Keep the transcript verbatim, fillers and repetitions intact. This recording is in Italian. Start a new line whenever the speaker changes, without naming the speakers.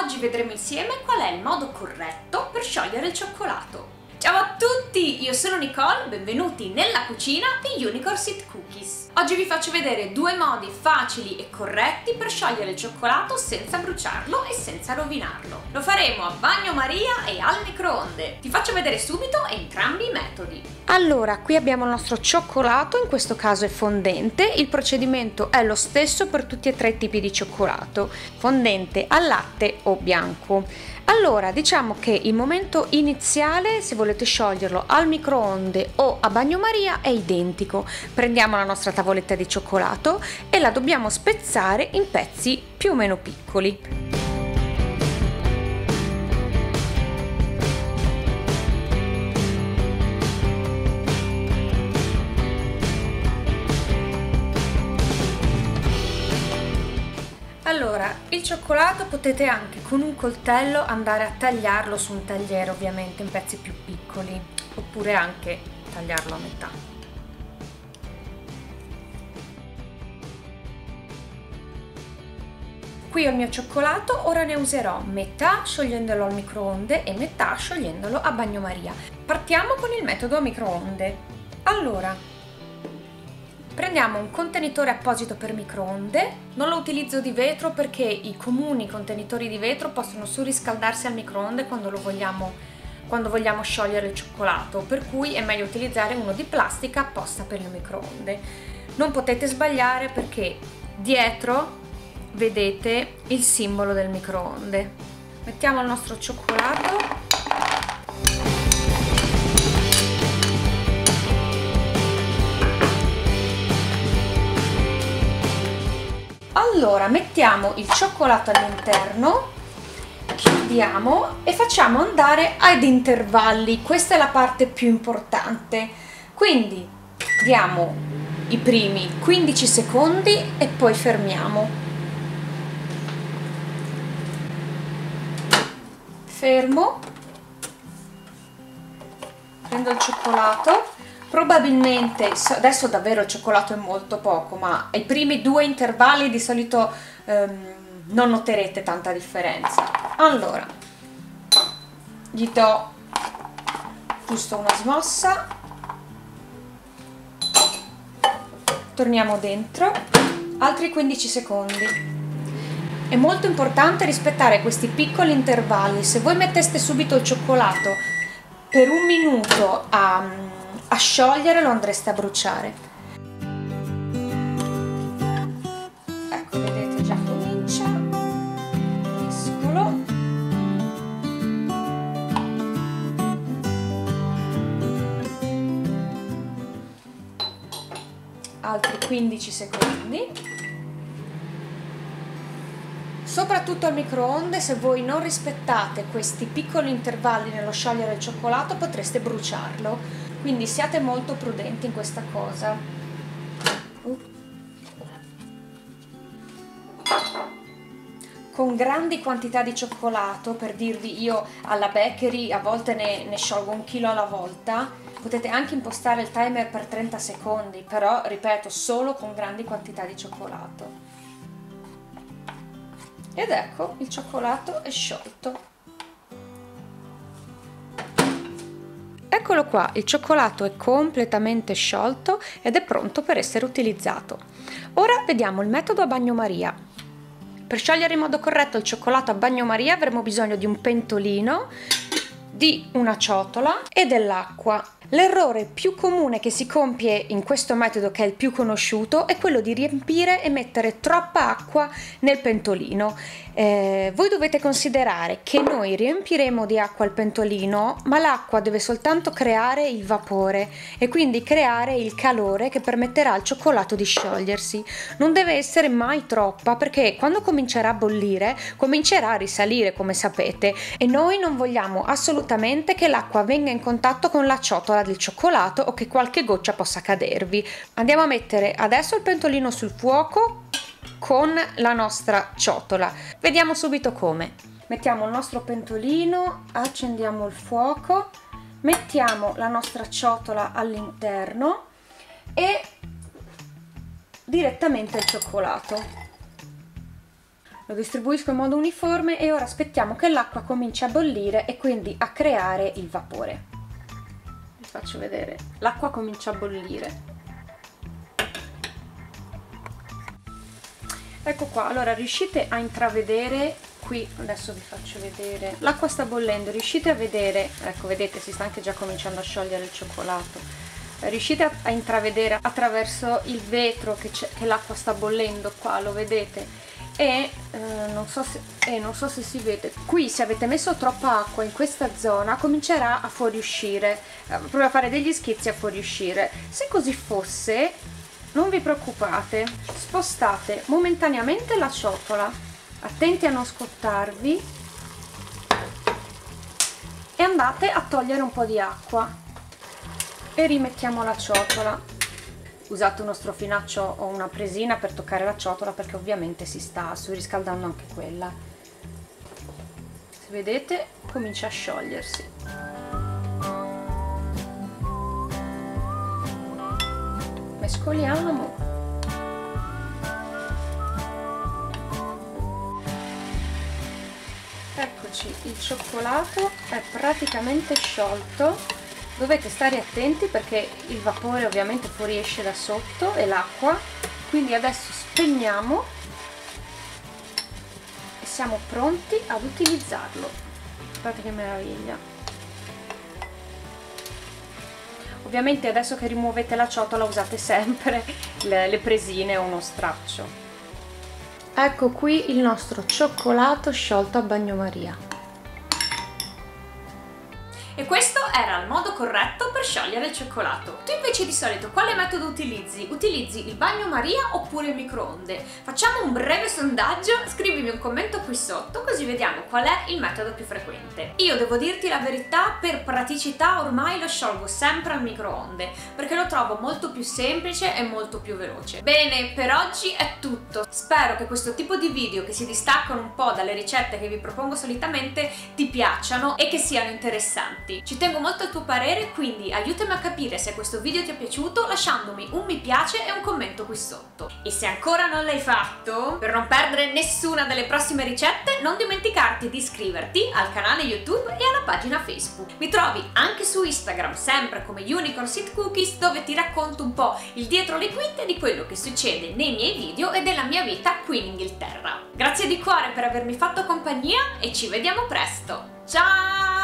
Oggi vedremo insieme qual è il modo corretto per sciogliere il cioccolato. Ciao a tutti, io sono Nicole, benvenuti nella cucina di Unicorn Seed Cookies. Oggi vi faccio vedere due modi facili e corretti per sciogliere il cioccolato senza bruciarlo e senza rovinarlo. Lo faremo a bagnomaria e al microonde. Ti faccio vedere subito entrambi i metodi.
Allora, qui abbiamo il nostro cioccolato, in questo caso è fondente. Il procedimento è lo stesso per tutti e tre i tipi di cioccolato, fondente, al latte o bianco. Allora, diciamo che il momento iniziale, se volete scioglierlo al microonde o a bagnomaria, è identico. Prendiamo la nostra tavoletta di cioccolato e la dobbiamo spezzare in pezzi più o meno piccoli. Allora, il cioccolato potete anche con un coltello andare a tagliarlo su un tagliere, ovviamente in pezzi più piccoli, oppure anche tagliarlo a metà. Qui ho il mio cioccolato, ora ne userò metà sciogliendolo al microonde e metà sciogliendolo a bagnomaria. Partiamo con il metodo a microonde. Allora, prendiamo un contenitore apposito per microonde, non lo utilizzo di vetro perché i comuni contenitori di vetro possono surriscaldarsi al microonde quando lo vogliamo, quando vogliamo sciogliere il cioccolato, per cui è meglio utilizzare uno di plastica apposta per il microonde. Non potete sbagliare perché dietro vedete il simbolo del microonde. Mettiamo il nostro cioccolato. Allora, mettiamo il cioccolato all'interno, chiudiamo e facciamo andare ad intervalli. Questa è la parte più importante. Quindi diamo i primi quindici secondi e poi fermiamo. Fermo. Prendo il cioccolato. Probabilmente, adesso davvero il cioccolato è molto poco, ma ai primi due intervalli di solito ehm, non noterete tanta differenza. Allora, gli do giusto una smossa, torniamo dentro, altri quindici secondi. È molto importante rispettare questi piccoli intervalli. Se voi metteste subito il cioccolato per un minuto a a sciogliere, lo andreste a bruciare. Ecco, vedete, già comincia. Mescolo. Altri quindici secondi. Soprattutto al microonde, se voi non rispettate questi piccoli intervalli nello sciogliere il cioccolato, potreste bruciarlo. Quindi siate molto prudenti in questa cosa. Uh. Con grandi quantità di cioccolato, per dirvi, io alla bakery a volte ne, ne sciolgo un chilo alla volta, potete anche impostare il timer per trenta secondi, però ripeto, solo con grandi quantità di cioccolato. Ed ecco, il cioccolato è sciolto. Eccolo qua, il cioccolato è completamente sciolto ed è pronto per essere utilizzato. Ora vediamo il metodo a bagnomaria. Per sciogliere in modo corretto il cioccolato a bagnomaria avremo bisogno di un pentolino, di una ciotola e dell'acqua. L'errore più comune che si compie in questo metodo, che è il più conosciuto, è quello di riempire e mettere troppa acqua nel pentolino. Eh, voi dovete considerare che noi riempiremo di acqua il pentolino, ma l'acqua deve soltanto creare il vapore e quindi creare il calore che permetterà al cioccolato di sciogliersi. Non deve essere mai troppa, perché quando comincerà a bollire comincerà a risalire, come sapete, e noi non vogliamo assolutamente che l'acqua venga in contatto con la ciotola del cioccolato o che qualche goccia possa cadervi. Andiamo a mettere adesso il pentolino sul fuoco con la nostra ciotola. Vediamo subito come. Mettiamo il nostro pentolino, accendiamo il fuoco, mettiamo la nostra ciotola all'interno e direttamente il cioccolato. Lo distribuisco in modo uniforme e ora aspettiamo che l'acqua cominci a bollire e quindi a creare il vapore. Vi faccio vedere, l'acqua comincia a bollire. Ecco qua, allora riuscite a intravedere qui, adesso vi faccio vedere, l'acqua sta bollendo, riuscite a vedere, ecco vedete si sta anche già cominciando a sciogliere il cioccolato, riuscite a, a intravedere attraverso il vetro che, che l'acqua sta bollendo qua, lo vedete? E eh, non so se, eh, non so se si vede, qui se avete messo troppa acqua in questa zona comincerà a fuoriuscire, eh, proprio a fare degli schizzi a fuoriuscire. Se così fosse, non vi preoccupate, spostate momentaneamente la ciotola, attenti a non scottarvi, e andate a togliere un po' di acqua e rimettiamo la ciotola. Usate uno strofinaccio o una presina per toccare la ciotola perché ovviamente si sta surriscaldando anche quella. Se vedete comincia a sciogliersi. Mescoliamo. Eccoci, il cioccolato è praticamente sciolto. Dovete stare attenti perché il vapore ovviamente fuoriesce da sotto e l'acqua, quindi adesso spegniamo e siamo pronti ad utilizzarlo. Guardate che meraviglia! Ovviamente adesso che rimuovete la ciotola usate sempre le, le presine o uno straccio. Ecco qui il nostro cioccolato sciolto a bagnomaria.
E questo era il modo corretto per sciogliere il cioccolato. Tu invece di solito quale metodo utilizzi? Utilizzi il bagnomaria oppure il microonde? Facciamo un breve sondaggio, scrivimi un commento qui sotto così vediamo qual è il metodo più frequente. Io devo dirti la verità, per praticità ormai lo sciolgo sempre al microonde perché lo trovo molto più semplice e molto più veloce. Bene, per oggi è tutto. Spero che questo tipo di video che si distaccano un po' dalle ricette che vi propongo solitamente ti piacciono e che siano interessanti. Ci tengo molto al tuo parere, quindi aiutami a capire se questo video ti è piaciuto lasciandomi un mi piace e un commento qui sotto. E se ancora non l'hai fatto, per non perdere nessuna delle prossime ricette, non dimenticarti di iscriverti al canale YouTube e alla pagina Facebook. Mi trovi anche su Instagram, sempre come Unicorn Seed Cookies, dove ti racconto un po' il dietro le quinte di quello che succede nei miei video e della mia vita qui in Inghilterra. Grazie di cuore per avermi fatto compagnia e ci vediamo presto. Ciao!